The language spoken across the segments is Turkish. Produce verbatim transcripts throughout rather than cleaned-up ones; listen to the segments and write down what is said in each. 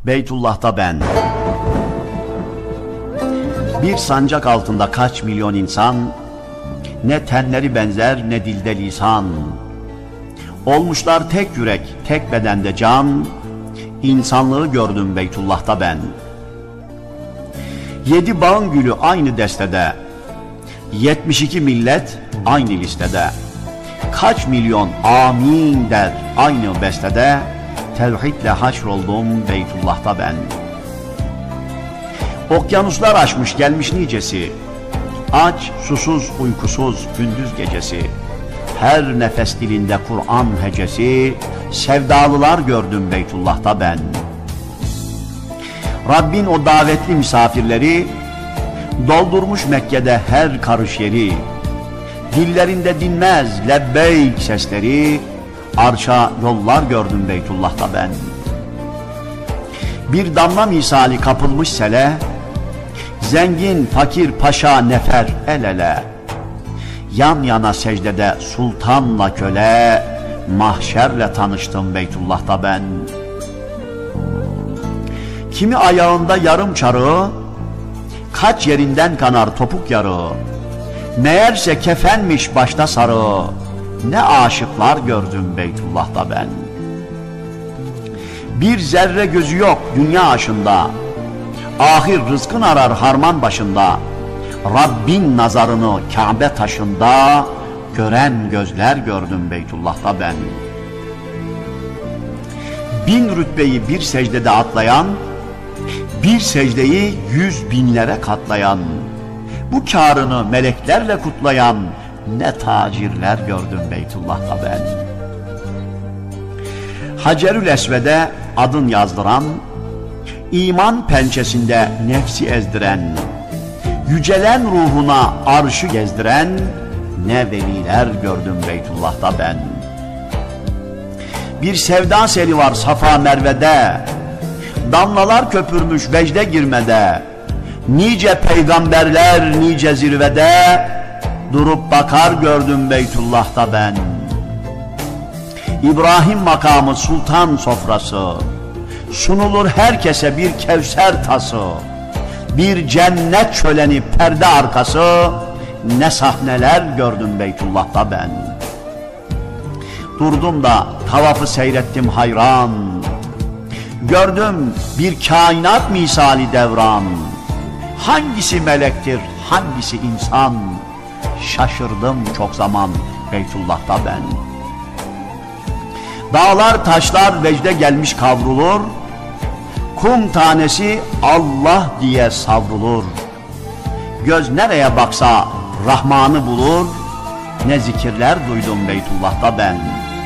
Beytullah'ta ben. Bir sancak altında kaç milyon insan, ne tenleri benzer ne dilde lisan. Olmuşlar tek yürek, tek bedende can, insanlığı gördüm Beytullah'ta ben. Yedi bağın gülü aynı destede, yetmiş iki millet aynı listede. Kaç milyon amin der aynı bestede, tevhidle haşroldum Beytullah'ta ben. Okyanuslar aşmış gelmiş nicesi, aç, susuz, uykusuz gündüz gecesi. Her nefes dilinde Kur'an hecesi, sevdalılar gördüm Beytullah'ta ben. Rabbin o davetli misafirleri, doldurmuş Mekke'de her karış yeri. Dillerinde dinmez lebbeyk sesleri, arşa yollar gördüm Beytullah'ta ben. Bir damla misali kapılmış sele, zengin, fakir, paşa, nefer el ele. Yan yana secdede sultanla köle, mahşerle tanıştım Beytullah'ta ben. Kimi ayağında yarım çarığı, kaç yerinden kanar topuk yarığı. Meğerse kefenmiş başta sarı, ne aşıklar gördüm Beytullah'ta ben. Bir zerre gözü yok dünya aşında, ahir rızkın arar harman başında. Rabbin nazarını Kabe taşında, gören gözler gördüm Beytullah'ta ben. Bin rütbeyi bir secdede atlayan, bir secdeyi yüz binlere katlayan, bu kârını meleklerle kutlayan ne tacirler gördüm Beytullah'ta ben. Hacerül Esved'e adın yazdıran, iman pençesinde nefsi ezdiren, yücelen ruhuna arşı gezdiren ne veliler gördüm Beytullah'ta ben. Bir sevda seli var Safa Merve'de, damlalar köpürmüş vecde girmede. Nice peygamberler nice zirvede, durup bakar gördüm Beytullah'ta ben. İbrahim makamı sultan sofrası, sunulur herkese bir kevser tası. Bir cennet çöleni perde arkası, ne sahneler gördüm Beytullah'ta ben. Durdum da tavafı seyrettim hayran, gördüm bir kainat misali devran. Hangisi melektir, hangisi insan, şaşırdım çok zaman Beytullah'ta ben. Dağlar taşlar vecde gelmiş kavrulur, kum tanesi Allah diye savrulur. Göz nereye baksa Rahman'ı bulur, ne zikirler duydum Beytullah'ta ben.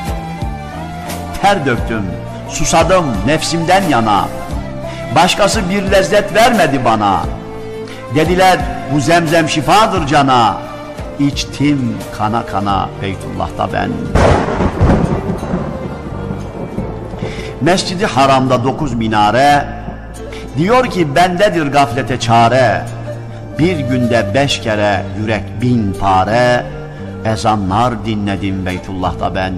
Ter döktüm, susadım nefsimden yana, başkası bir lezzet vermedi bana. Dediler bu zemzem şifadır cana, içtim kana kana Beytullah'ta ben. Mescid-i Haram'da dokuz minare, diyor ki bendedir gaflete çare. Bir günde beş kere yürek bin pare, ezanlar dinledim Beytullah'ta ben.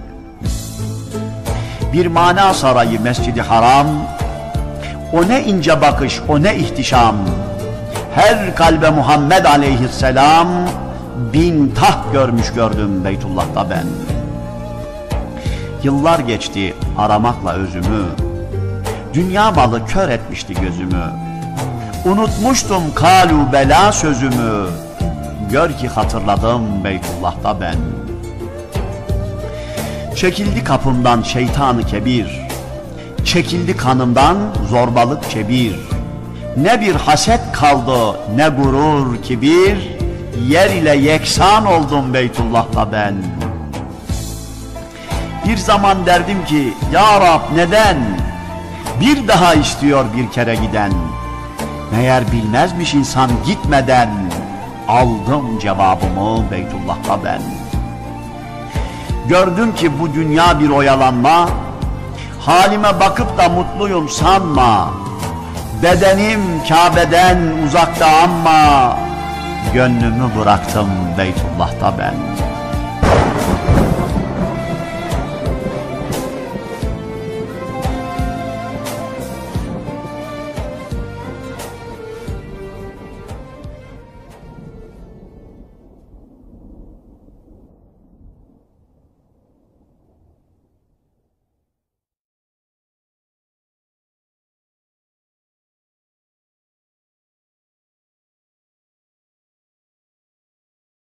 Bir mana sarayı Mescid-i Haram, o ne ince bakış, o ne ihtişam. Her kalbe Muhammed aleyhisselam, bin taht görmüş gördüm Beytullah'ta ben. Yıllar geçti aramakla özümü, dünya malı kör etmişti gözümü. Unutmuştum kalu bela sözümü, gör ki hatırladım Beytullah'ta ben. Çekildi kapımdan şeytanı kebir, çekildi kanımdan zorbalık çebir. Ne bir haset kaldı ne gurur kibir, yer ile yeksan oldum Beytullah'ta ben. Bir zaman derdim ki ya Rab neden, bir daha istiyor bir kere giden. Meğer bilmezmiş insan gitmeden, aldım cevabımı Beytullah'ta ben. Gördüm ki bu dünya bir oyalanma, halime bakıp da mutluyum sanma. Bedenim Kabe'den uzakta ama, gönlümü bıraktım Beytullah'ta ben.